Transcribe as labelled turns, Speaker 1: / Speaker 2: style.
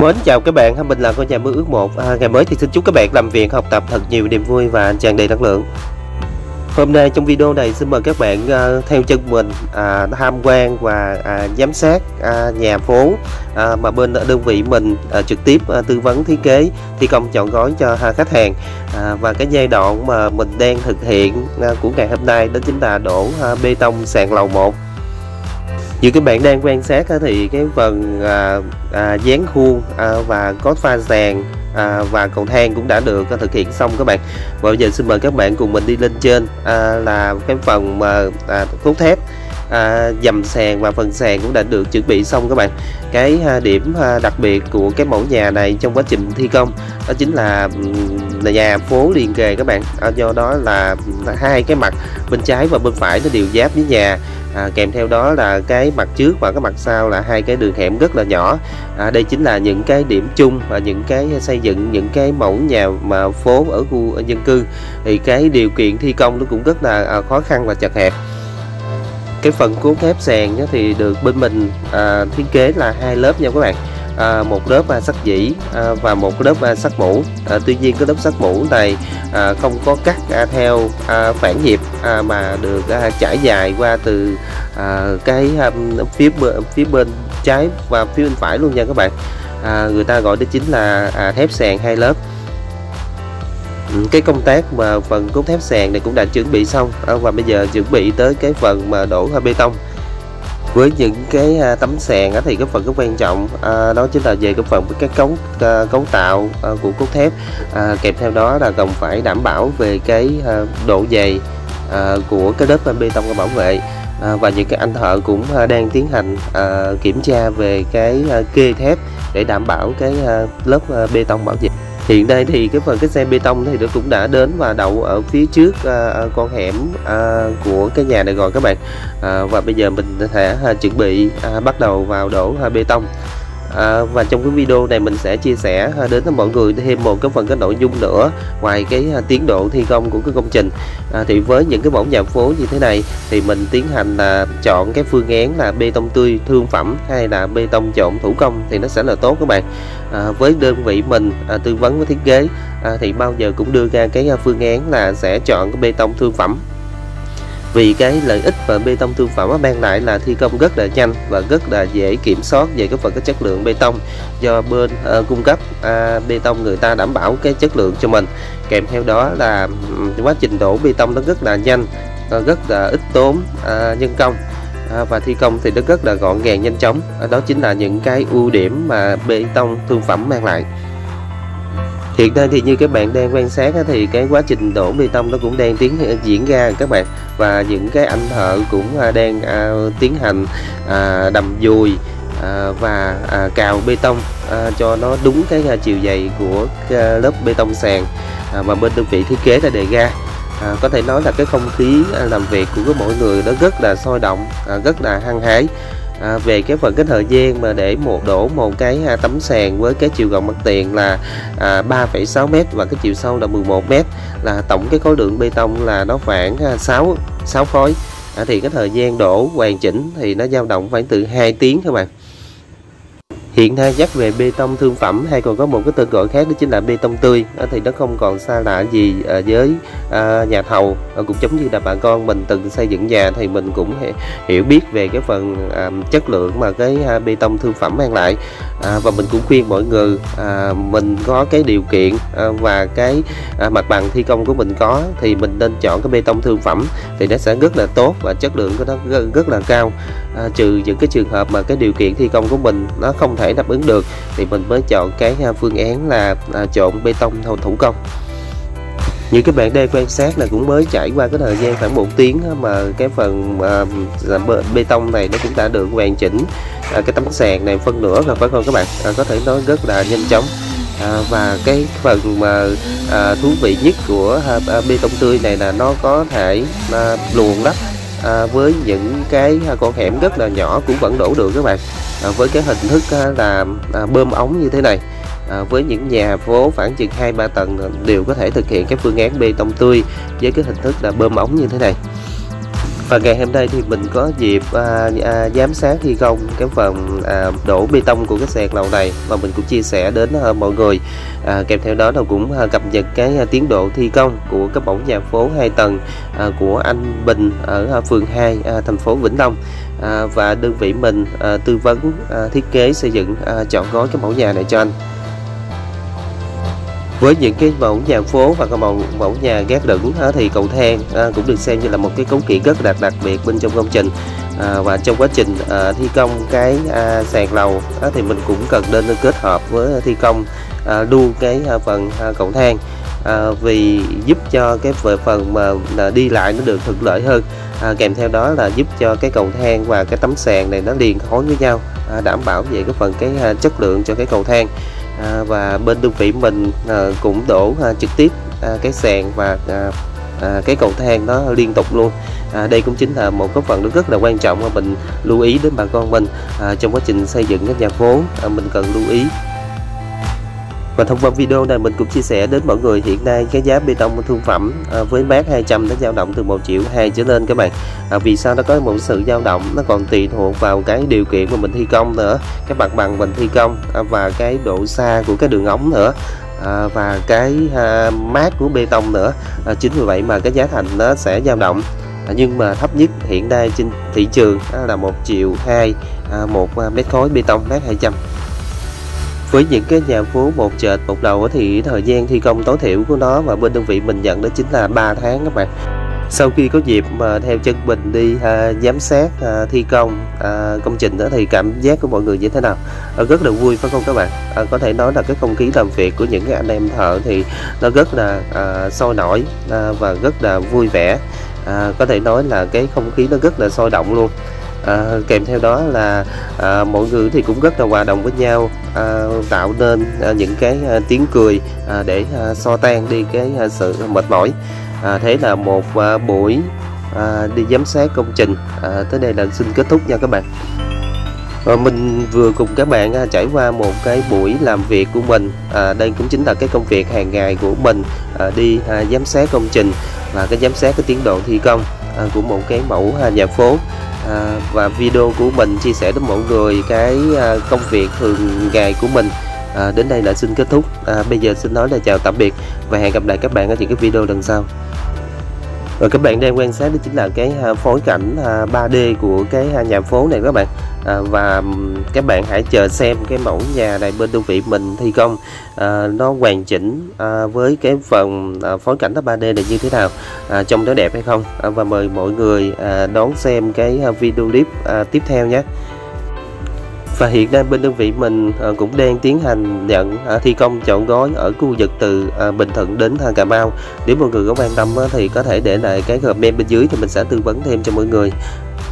Speaker 1: Mến chào các bạn, mình là con nhà mơ ước một. Ngày mới thì xin chúc các bạn làm việc, học tập thật nhiều niềm vui và tràn đầy năng lượng. Hôm nay trong video này xin mời các bạn theo chân mình tham quan và giám sát nhà phố mà bên đơn vị mình trực tiếp tư vấn thiết kế, thi công chọn gói cho khách hàng. Và cái giai đoạn mà mình đang thực hiện của ngày hôm nay đó chính là đổ bê tông sàn lầu 1. Như các bạn đang quan sát thì cái phần dán khuôn và có pha sàn và cầu thang cũng đã được thực hiện xong các bạn. Và bây giờ xin mời các bạn cùng mình đi lên trên là cái phần mà cốt thép, dầm sàn và phần sàn cũng đã được chuẩn bị xong các bạn. Cái điểm đặc biệt của cái mẫu nhà này trong quá trình thi công đó chính là nhà phố liền kề các bạn. Do đó là hai cái mặt bên trái và bên phải nó đều giáp với nhà. Kèm theo đó là cái mặt trước và cái mặt sau là hai cái đường hẻm rất là nhỏ. Đây chính là những cái điểm chung và những cái xây dựng những cái mẫu nhà mà phố ở khu dân cư, thì cái điều kiện thi công nó cũng rất là khó khăn và chật hẹp. Cái phần cốt thép sàn thì được bên mình thiết kế là hai lớp nha các bạn. Một lớp sắt dĩ và một lớp sắt mũ. Tuy nhiên cái lớp sắt mũ này không có cắt theo phản nhịp mà được trải dài qua từ cái phía bên trái và phía bên phải luôn nha các bạn. Người ta gọi đó chính là thép sàn hai lớp. Cái công tác mà phần cốt thép sàn này cũng đã chuẩn bị xong, và bây giờ chuẩn bị tới cái phần mà đổ bê tông. Với những cái tấm sàn thì cái phần rất quan trọng đó chính là về cái phần cái cấu tạo của cốt thép, kèm theo đó là cần phải đảm bảo về cái độ dày của cái lớp bê tông bảo vệ. Và những cái anh thợ cũng đang tiến hành kiểm tra về cái kê thép để đảm bảo cái lớp bê tông bảo vệ. Hiện nay thì cái phần cái xe bê tông thì nó cũng đã đến và đậu ở phía trước con hẻm của cái nhà này rồi các bạn. Và bây giờ mình sẽ chuẩn bị bắt đầu vào đổ bê tông. Và trong cái video này mình sẽ chia sẻ đến mọi người thêm một cái phần cái nội dung nữa ngoài cái tiến độ thi công của cái công trình. Thì với những cái mẫu nhà phố như thế này thì mình tiến hành là chọn cái phương án là bê tông tươi thương phẩm hay là bê tông trộn thủ công thì nó sẽ là tốt các bạn. Với đơn vị mình tư vấn với thiết kế thì bao giờ cũng đưa ra cái phương án là sẽ chọn cái bê tông thương phẩm. Vì cái lợi ích và bê tông thương phẩm mang lại là thi công rất là nhanh và rất là dễ kiểm soát về cái phần cái chất lượng bê tông, do bên cung cấp bê tông người ta đảm bảo cái chất lượng cho mình. Kèm theo đó là quá trình đổ bê tông nó rất là nhanh, rất là ít tốn nhân công, và thi công thì nó rất là gọn gàng nhanh chóng. Đó chính là những cái ưu điểm mà bê tông thương phẩm mang lại. Hiện nay thì như các bạn đang quan sát thì cái quá trình đổ bê tông nó cũng đang diễn ra các bạn, và những cái anh thợ cũng đang tiến hành đầm dùi và cào bê tông cho nó đúng cái chiều dày của lớp bê tông sàn mà bên đơn vị thiết kế đã đề ra. Có thể nói là cái không khí làm việc của mọi người nó rất là sôi động, rất là hăng hái. Về cái phần cái thời gian mà để đổ một cái tấm sàn với cái chiều rộng mặt tiền là 3,6 m và cái chiều sâu là 11 m, là tổng cái khối lượng bê tông là nó khoảng 6 khối, thì cái thời gian đổ hoàn chỉnh thì nó dao động khoảng từ 2 tiếng các bạn. Hiện nay nhắc về bê tông thương phẩm hay còn có một cái tên gọi khác đó chính là bê tông tươi, thì nó không còn xa lạ gì với nhà thầu. Cũng giống như là bà con mình từng xây dựng nhà thì mình cũng hiểu biết về cái phần chất lượng mà cái bê tông thương phẩm mang lại. Và mình cũng khuyên mọi người mình có cái điều kiện và cái mặt bằng thi công của mình có thì mình nên chọn cái bê tông thương phẩm, thì nó sẽ rất là tốt và chất lượng của nó rất là cao. Trừ những cái trường hợp mà cái điều kiện thi công của mình nó không thể đáp ứng được thì mình mới chọn cái phương án là trộn bê tông thủ công. Như các bạn đang quan sát là cũng mới trải qua cái thời gian khoảng 1 tiếng mà cái phần bê tông này nó cũng đã được hoàn chỉnh. Cái tấm sàn này phân nửa rồi phải không các bạn, có thể nói rất là nhanh chóng. Và cái phần mà thú vị nhất của bê tông tươi này là nó có thể luồn lách với những cái con hẻm rất là nhỏ cũng vẫn đổ được các bạn, với cái hình thức là bơm ống như thế này. Với những nhà phố khoảng chừng 2-3 tầng đều có thể thực hiện cái phương án bê tông tươi với cái hình thức là bơm ống như thế này. Và ngày hôm nay thì mình có dịp giám sát thi công cái phần đổ bê tông của cái sàn lầu này, và mình cũng chia sẻ đến mọi người. Kèm theo đó là cũng cập nhật cái tiến độ thi công của cái mẫu nhà phố 2 tầng của anh Bình ở phường 2 thành phố Vĩnh Long. Và đơn vị mình tư vấn thiết kế xây dựng chọn gói cái mẫu nhà này cho anh. Với những cái mẫu nhà phố hoặc là mẫu nhà gác lửng thì cầu thang cũng được xem như là một cái cấu kiện rất là đặc biệt bên trong công trình. Và trong quá trình thi công cái sàn lầu thì mình cũng cần nên kết hợp với thi công luôn cái phần cầu thang, vì giúp cho cái phần mà đi lại nó được thuận lợi hơn. Kèm theo đó là giúp cho cái cầu thang và cái tấm sàn này nó liền khối với nhau, đảm bảo về cái phần cái chất lượng cho cái cầu thang. Và bên đơn vị mình cũng đổ trực tiếp cái sàn và cái cầu thang nó liên tục luôn. Đây cũng chính là một cái phần rất là quan trọng mà mình lưu ý đến bà con mình trong quá trình xây dựng cái nhà phố, mình cần lưu ý. Và thông qua video này mình cũng chia sẻ đến mọi người hiện nay cái giá bê tông thương phẩm với mát 200 nó dao động từ 1,2 triệu trở lên các bạn. Vì sao nó có một sự dao động, nó còn tùy thuộc vào cái điều kiện mà mình thi công nữa, cái mặt bằng mình thi công và cái độ xa của cái đường ống nữa, và cái mát của bê tông nữa. Chính vì vậy mà cái giá thành nó sẽ dao động. Nhưng mà thấp nhất hiện nay trên thị trường là 1,2 triệu một mét khối bê tông mát 200. Với những cái nhà phố một trệt một lầu thì thời gian thi công tối thiểu của nó và bên đơn vị mình nhận đó chính là 3 tháng các bạn. Sau khi có dịp mà theo chân mình đi giám sát thi công công trình đó thì cảm giác của mọi người như thế nào? Rất là vui phải không các bạn? Có thể nói là cái không khí làm việc của những cái anh em thợ thì nó rất là sôi nổi và rất là vui vẻ. Có thể nói là cái không khí nó rất là sôi động luôn. Kèm theo đó là mọi người thì cũng rất là hòa đồng với nhau, tạo nên những cái tiếng cười để xua tan đi cái sự mệt mỏi. Thế là một buổi đi giám sát công trình tới đây là xin kết thúc nha các bạn. Mình vừa cùng các bạn trải qua một cái buổi làm việc của mình. Đây cũng chính là cái công việc hàng ngày của mình, đi giám sát công trình và cái giám sát cái tiến độ thi công của một cái mẫu nhà phố. Và video của mình chia sẻ đến mọi người cái công việc thường ngày của mình đến đây là xin kết thúc. Bây giờ xin nói là chào tạm biệt và hẹn gặp lại các bạn ở những cái video lần sau. Rồi các bạn đang quan sát đó chính là cái phối cảnh 3D của cái nhà phố này các bạn. Và các bạn hãy chờ xem cái mẫu nhà này bên đơn vị mình thi công nó hoàn chỉnh với cái phần phối cảnh 3D này như thế nào, trông nó đẹp hay không. Và mời mọi người đón xem cái video clip tiếp theo nhé. Và hiện nay bên đơn vị mình cũng đang tiến hành nhận thi công chọn gói ở khu vực từ Bình Thuận đến Cà Mau. Nếu mọi người có quan tâm thì có thể để lại cái comment bên dưới thì mình sẽ tư vấn thêm cho mọi người.